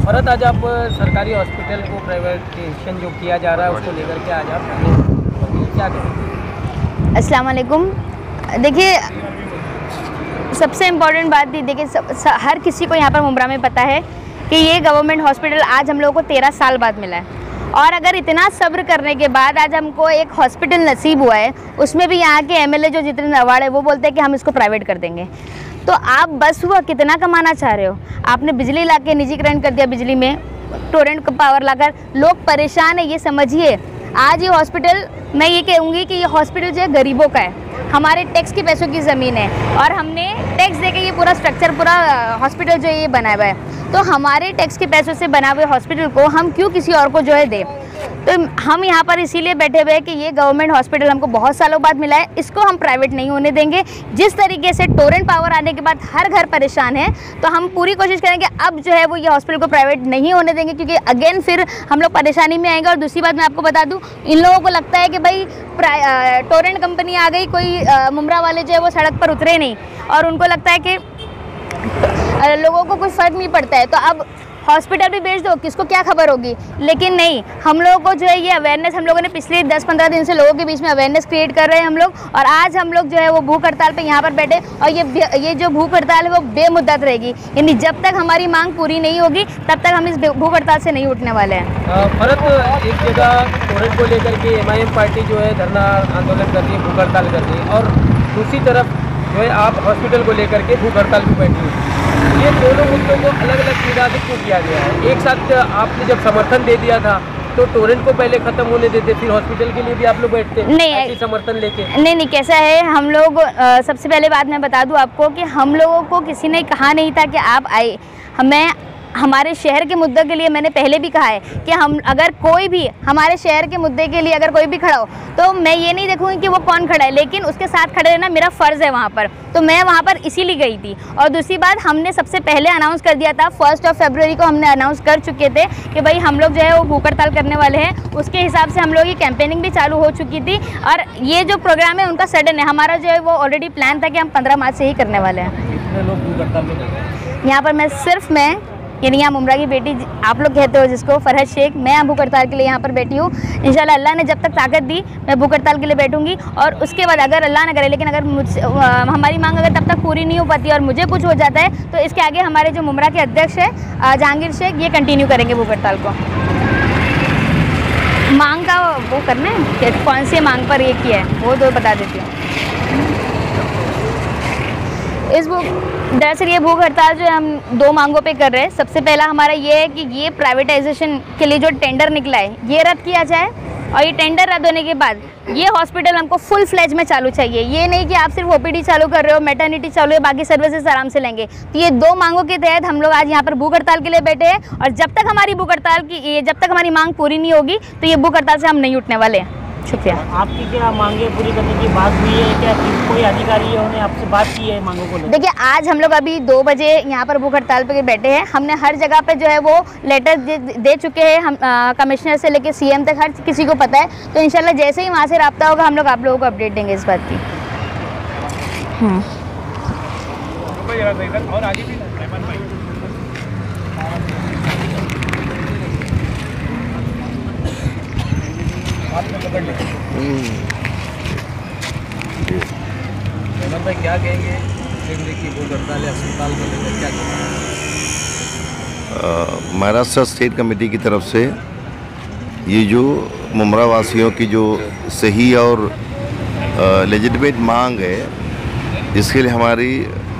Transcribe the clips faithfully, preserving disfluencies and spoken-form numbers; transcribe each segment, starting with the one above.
फरहत, आज आप सरकारी हॉस्पिटल को प्राइवेटाइजेशन जो किया जा रहा है उसको लेकर के आज आप क्या करेंगे? अस्सलाम वालेकुम। देखिए, सबसे इम्पोर्टेंट बात थी, देखिए सब, सब, हर किसी को यहाँ पर मुमरा में पता है कि ये गवर्नमेंट हॉस्पिटल आज हम लोगों को तेरह साल बाद मिला है। और अगर इतना सब्र करने के बाद आज हमको एक हॉस्पिटल नसीब हुआ है, उसमें भी यहाँ के एमएलए जो जितने अवार्ड है वो बोलते हैं कि हम इसको प्राइवेट कर देंगे। तो आप बस हुआ कितना कमाना चाह रहे हो? आपने बिजली ला के निजीकरण कर दिया, बिजली में टोरेंट पावर लाकर लोग परेशान है। ये समझिए, आज ये हॉस्पिटल, मैं ये कहूँगी कि ये हॉस्पिटल जो है गरीबों का है, हमारे टैक्स के पैसों की ज़मीन है और हमने टैक्स देके ये पूरा स्ट्रक्चर, पूरा हॉस्पिटल जो है ये बनाया हुआ है। तो हमारे टैक्स के पैसों से बना हुए हॉस्पिटल को हम क्यों किसी और को जो है दें? तो हम यहाँ पर इसीलिए बैठे हुए हैं कि ये गवर्नमेंट हॉस्पिटल हमको बहुत सालों बाद मिला है, इसको हम प्राइवेट नहीं होने देंगे। जिस तरीके से टोरेंट पावर आने के बाद हर घर परेशान है, तो हम पूरी कोशिश करेंगे अब जो है वो ये हॉस्पिटल को प्राइवेट नहीं होने देंगे, क्योंकि अगेन फिर हम लोग परेशानी में आएंगे। और दूसरी बात मैं आपको बता दूँ, इन लोगों को लगता है कि भाई टोरेंट कंपनी आ गई, कोई मुमरा वाले जो है वो सड़क पर उतरे नहीं, और उनको लगता है कि लोगों को कुछ फ़र्क नहीं पड़ता है, तो अब हॉस्पिटल भी बेच दो, किसको क्या खबर होगी। लेकिन नहीं, हम लोगों को जो है ये अवेयरनेस, हम लोगों ने पिछले दस पंद्रह दिन से लोगों के बीच में अवेयरनेस क्रिएट कर रहे हैं हम लोग। और आज हम लोग जो है वो भूख हड़ताल पे यहाँ पर बैठे, और ये ये जो भूख हड़ताल है वो बेमुद्दत रहेगी, यानी जब तक हमारी मांग पूरी नहीं होगी तब तक हम इस भूख हड़ताल से नहीं उठने वाले हैं। फरहत, एक जगह टोरेंट को लेकर के एम आई एम पार्टी जो है धरना आंदोलन कर रही है, भूख हड़ताल कर रही है, और दूसरी तरफ जो है आप हॉस्पिटल को लेकर के भूख हड़ताल भी बैठी हुई। ये दोनों मुद्दों को अलग अलग निगाह से क्यों किया गया है? एक साथ आपने जब समर्थन दे दिया था तो टोरेंट को पहले खत्म होने देते, फिर हॉस्पिटल के लिए भी आप लोग बैठते नहीं समर्थन लेके? नहीं नहीं, कैसा है, हम लोग आ, सबसे पहले बात मैं बता दूं आपको कि हम लोगों को किसी ने कहा नहीं था कि आप आए। हमें हमारे शहर के मुद्दे के लिए, मैंने पहले भी कहा है कि हम अगर कोई भी हमारे शहर के मुद्दे के लिए अगर कोई भी खड़ा हो, तो मैं ये नहीं देखूँगी कि वो कौन खड़ा है, लेकिन उसके साथ खड़े रहना मेरा फ़र्ज़ है वहाँ पर। तो मैं वहाँ पर इसीलिए गई थी। और दूसरी बात, हमने सबसे पहले अनाउंस कर दिया था, फर्स्ट ऑफ फरवरी को हमने अनाउंस कर चुके थे कि भाई हम लोग जो है वो भूख हड़ताल करने वाले हैं। उसके हिसाब से हम लोग की कैंपेनिंग भी चालू हो चुकी थी, और ये जो प्रोग्राम है उनका सडन है, हमारा जो है वो ऑलरेडी प्लान था कि हम पंद्रह मार्च से ही करने वाले हैं। कितने लोग भूख हड़ताल में कर रहे हैं? यहाँ पर मैं सिर्फ मैं यानी यहाँ मुमरा की बेटी आप लोग कहते हो जिसको, फरहत शेख, मैं भूख हड़ताल के लिए यहाँ पर बैठी हूँ। इंशाल्लाह अल्लाह ने जब तक ताकत दी मैं भूख हड़ताल के लिए बैठूंगी, और उसके बाद अगर अल्लाह न करे, लेकिन अगर मुझसे हमारी मांग अगर तब तक पूरी नहीं हो पाती और मुझे कुछ हो जाता है, तो इसके आगे हमारे जो मुमरा के अध्यक्ष है जहांगीर शेख, ये कंटिन्यू करेंगे भूख हड़ताल को। मांग का वो करना है, कौन सी मांग पर ये किया है वो तो बता देती हूँ। इस भूख दरअसल ये भूख हड़ताल जो है हम दो मांगों पे कर रहे हैं। सबसे पहला हमारा ये है कि ये प्राइवेटाइजेशन के लिए जो टेंडर निकला है ये रद्द किया जाए, और ये टेंडर रद्द होने के बाद ये हॉस्पिटल हमको फुल फ्लेज में चालू चाहिए। ये नहीं कि आप सिर्फ ओपीडी चालू कर रहे हो, मैटरनिटी चालू है, बाकी सर्विसेज आराम से लेंगे। तो ये दो मांगों के तहत हम लोग आज यहाँ पर भूख हड़ताल के लिए बैठे हैं, और जब तक हमारी भूख हड़ताल की जब तक हमारी मांग पूरी नहीं होगी तो ये भूख हड़ताल से हम नहीं उठने वाले हैं। शुक्रिया। आपकी क्या मांगे पूरी करने की बात हुई है क्या? कोई अधिकारी है उन्होंने आपसे बात की है मांगों को लेकर? देखिए, आज हम लोग अभी दो बजे यहाँ पर भूख हड़ताल पे बैठे हैं। हमने हर जगह पे जो है वो लेटर दे, दे चुके हैं, हम कमिश्नर से लेकर सीएम तक हर किसी को पता है। तो इंशाल्लाह जैसे ही वहाँ से राब्ता होगा हम लोग आप लोगों को अपडेट देंगे इस बात की। और आगे भी भाई क्या कहेंगे की भूख हड़ताल अस्पताल को लेकर क्या कहेंगे? महाराष्ट्र स्टेट कमेटी की तरफ से ये जो मुमरा वासियों की जो सही और लेजिटिमेट मांग है, इसके लिए हमारी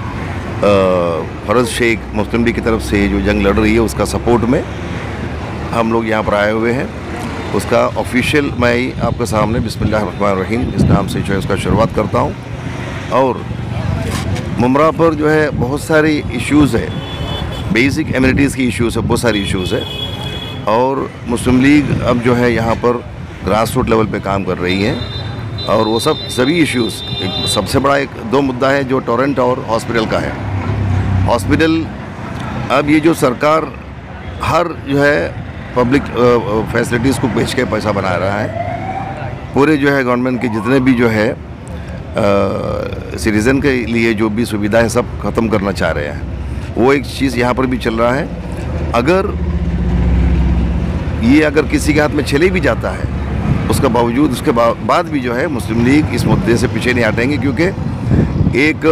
फरहत शेख मुस्लिम लीग की तरफ से जो जंग लड़ रही है उसका सपोर्ट में हम लोग यहाँ पर आए हुए हैं। उसका ऑफिशियल मैं ही आपके सामने बिस्मिल्लाहिर्रहमानिर्रहीम इस नाम से जो है उसका शुरुआत करता हूँ। और मुमरा पर जो है बहुत सारी इश्यूज़ है, बेसिक एमिनिटीज़ की इश्यूज़ है, बहुत सारी इश्यूज़ है, और मुस्लिम लीग अब जो है यहाँ पर ग्रास रूट लेवल पे काम कर रही है, और वो सब सभी इश्यूज़, एक सबसे बड़ा एक दो मुद्दा है जो टोरेंट और हॉस्पिटल का है। हॉस्पिटल अब ये जो सरकार हर जो है पब्लिक फैसिलिटीज़ को बेच के पैसा बना रहा है, पूरे जो है गवर्नमेंट के जितने भी जो है सिटीज़न के लिए जो भी सुविधा है सब ख़त्म करना चाह रहे हैं। वो एक चीज़ यहाँ पर भी चल रहा है। अगर ये अगर किसी के हाथ में चले भी जाता है, उसका बावजूद उसके बाद भी जो है मुस्लिम लीग इस मुद्दे से पीछे नहीं हटेंगे, क्योंकि एक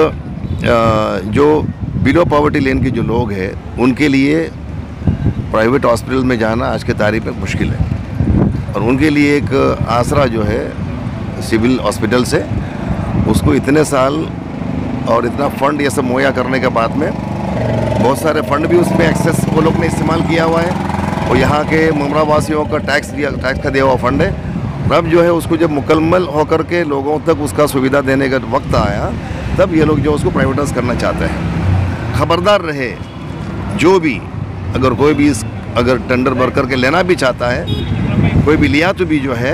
जो बिलो पॉवर्टी लेन के जो लोग हैं उनके लिए प्राइवेट हॉस्पिटल में जाना आज के तारीख में मुश्किल है, और उनके लिए एक आसरा जो है सिविल हॉस्पिटल से, उसको इतने साल और इतना फंड ये सब मुहैया करने के बाद में बहुत सारे फंड भी उसमें एक्सेस वो लोग ने इस्तेमाल किया हुआ है, और यहाँ के मुमरा वासियों का टैक्स दिया टैक्स का दिया हुआ फंड है। अब जो है उसको जब मुकम्मल होकर के लोगों तक उसका सुविधा देने का वक्त आया, तब ये लोग जो उसको प्राइवेटाइज करना चाहते हैं। खबरदार रहे, जो भी अगर कोई भी इस अगर टेंडर भर करके लेना भी चाहता है, कोई भी लिया तो भी जो है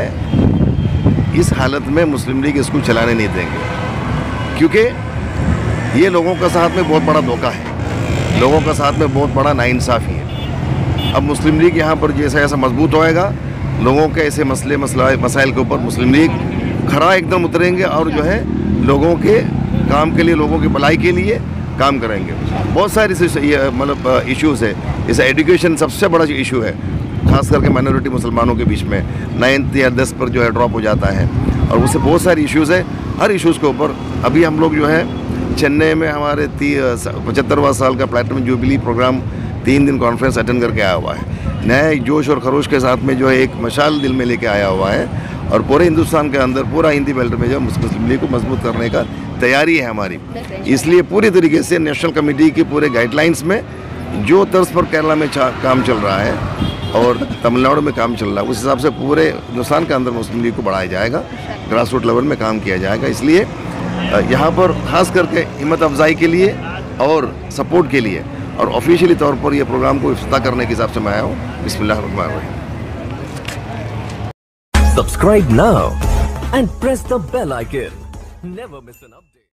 इस हालत में मुस्लिम लीग इसको चलाने नहीं देंगे, क्योंकि ये लोगों का साथ में बहुत बड़ा धोखा है, लोगों का साथ में बहुत बड़ा नाइंसाफ़ी है। अब मुस्लिम लीग यहाँ पर जैसा ऐसा मजबूत होएगा, लोगों के ऐसे मसले मसला मसाइल के ऊपर मुस्लिम लीग खरा एकदम उतरेंगे और जो है लोगों के काम के लिए, लोगों की भलाई के लिए काम करेंगे। बहुत सारी मतलब इश्यूज़ है, जैसे एजुकेशन सबसे बड़ा जो इशू है, खास करके माइनॉरिटी मुसलमानों के बीच में नाइन्थ या दस पर जो है ड्रॉप हो जाता है, और उससे बहुत सारी इश्यूज़ है। हर इश्यूज़ के ऊपर अभी हम लोग जो है चेन्नई में हमारे पचहत्तरवां साल का प्लेटिनम जुबली प्रोग्राम तीन दिन कॉन्फ्रेंस अटेंड करके आया हुआ है, नए जोश और खरोश के साथ में जो है एक मशाल दिल में लेके आया हुआ है, और पूरे हिंदुस्तान के अंदर पूरा हिंदी बेल्ट में जो मुस्लिम लीग को मजबूत करने का तैयारी है हमारी। इसलिए पूरी तरीके से नेशनल कमेटी की पूरे गाइडलाइंस में जो तर्ज पर केरला में काम चल रहा है और तमिलनाडु में काम चल रहा है, उस हिसाब से पूरे हिंदुस्तान के अंदर मुस्लिम लीग को बढ़ाया जाएगा, ग्रास रूट लेवल में काम किया जाएगा। इसलिए यहाँ पर खास करके हिम्मत अफजाई के लिए और सपोर्ट के लिए और ऑफिशियली तौर पर यह प्रोग्राम को इफ्तिताह करने के हिसाब से मैं आया हूँ। बिस्मिल्लाहिर्रहमानिर्रहीम। Subscribe now and press the bell icon. Never miss an update.